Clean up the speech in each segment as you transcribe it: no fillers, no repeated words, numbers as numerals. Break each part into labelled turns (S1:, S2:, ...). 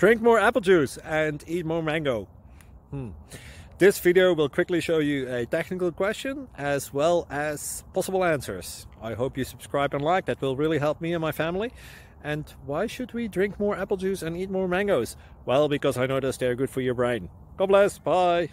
S1: Drink more apple juice and eat more mango. This video will quickly show you a technical question as well as possible answers. I hope you subscribe and like, that will really help me and my family. And why should we drink more apple juice and eat more mangoes? Well, because I noticed they're good for your brain. God bless, bye!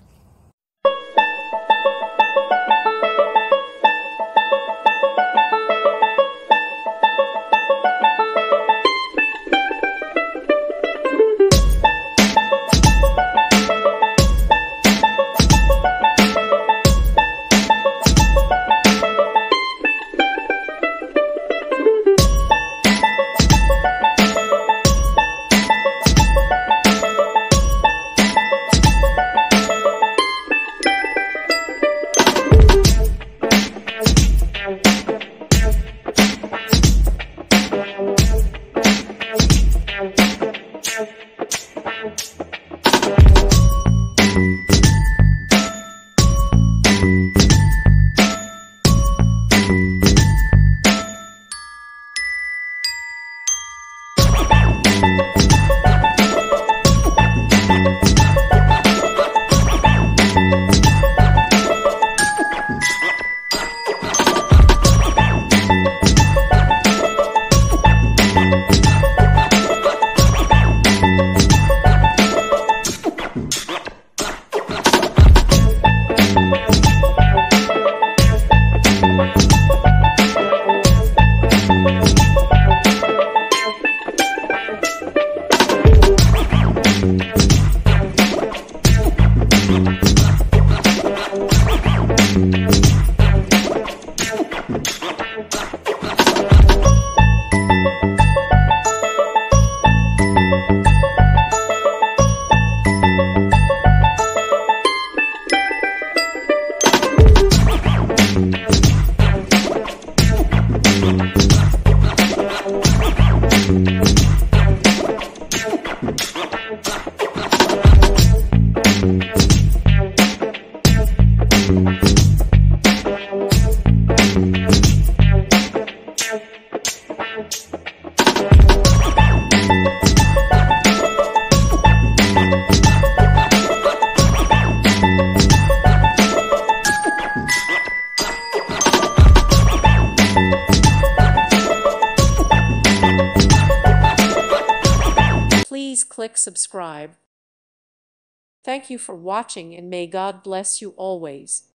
S2: Please click subscribe. Thank you for watching and may God bless you always.